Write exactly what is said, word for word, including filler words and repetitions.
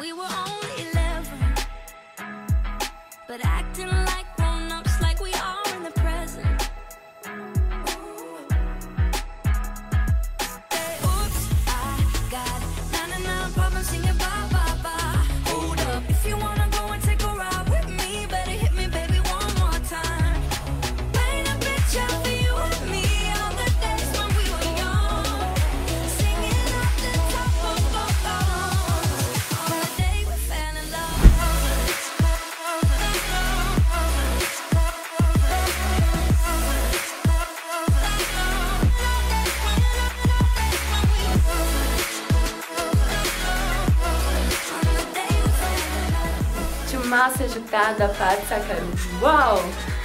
we were only eleven, but acting like grown-ups, like we are in the present. Hey, oops, I got ninety-nine problems singing bye bye bye. Hold up, if you wanna go and take a ride with me, better hit me, baby, one more time. Paint a picture for you and me, all the days when we were young, singing off the top of our lungs. On the day we fell in love. Tinha uma massa agitada, pá de sacarujo. Uau!